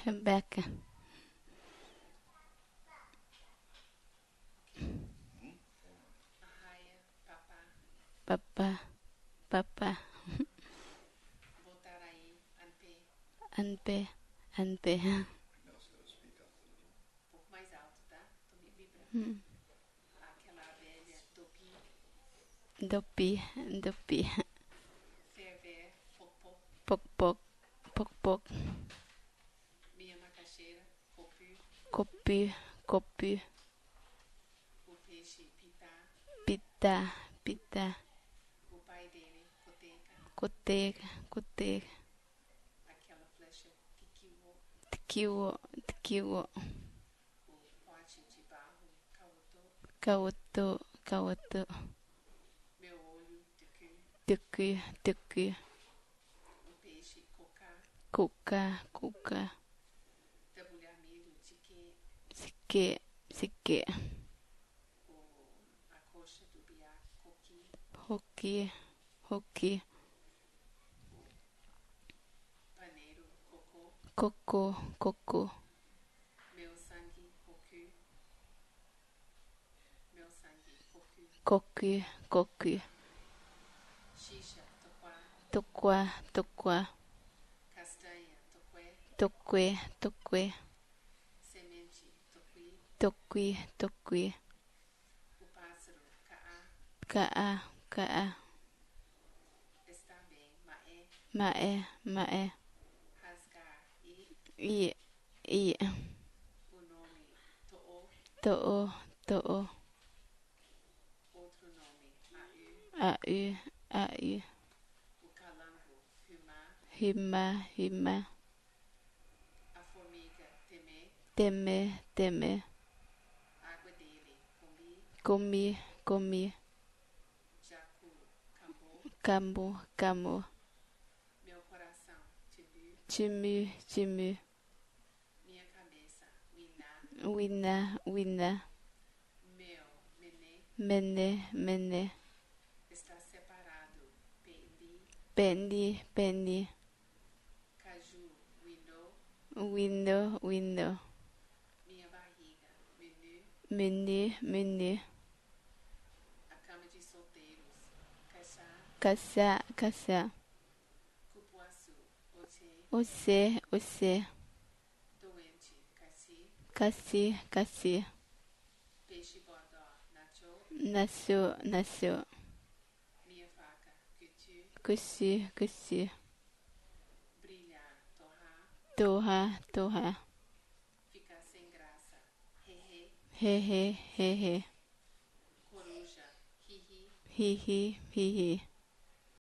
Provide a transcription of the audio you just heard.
back. Arraia, papá, Papa, papa, voltar aí, anpe, anpe, anpe. um pouco mais alto, tá? Tô me vibrando. Mm. Aquela abelha, topi, Dopi, dopi. ferver, popô, Poc, poc, poc, poc. minha macaxeira, copu, Copu, copu. o peixe, pitá, Pita, pita. o pai dele, coteca, Cotega, cotega. aquela flecha, kikiwo, Tikiwo, tikiwo. o pote de barro, caotô, Kawoto, kawoto. meu olho, tucu, Tuku, tuku. o peixe, cocá, Kuka, kuka. tabulhamento, tique, Sike, sike. a coxa do biá, coqui, Hoki, hoki. paneiro, cocô, Coco, coco. meu sangue, cocu, meu sangue, cocu, Cocu, cocu. xixa, toquá, Tokwa, tokwa. castanha, toqué, Tokwe, tokwe. semente, toqui, Tokwi, tokwi. o pássaro, caá, Kaa, kaa. está bem, maé, Mae, mae. rasgar, I, i. o nome, toô, To'o, to'o. outro nome, Au, au. o calango, fumar, Hima, hima. a formiga, temer, Teme, teme. água dele, combi, Comi, comi. jacu, cambô, Camu, camu. meu coração, tibu, Chimu, chimu. minha cabeça, winá, Wina, wina. meu, nenê, Mene, mene. está separado, pendi, Penny, penny. caju, winô, Window, window. minha barriga, menu, Menu, menu. a cama de solteiros, caixá, Caça, caça. cupuaçu, oche, Osse, osse. doente, caci, Cassi, cassi. peixe bodó, nacho, Nasceu, nasceu. minha faca, cutu, Cusci, cusci. brilhar, torrar, Torra, torra. ficar sem graça, hehe, Hehe, hehe. coruja, hihi, Hihi, hihi.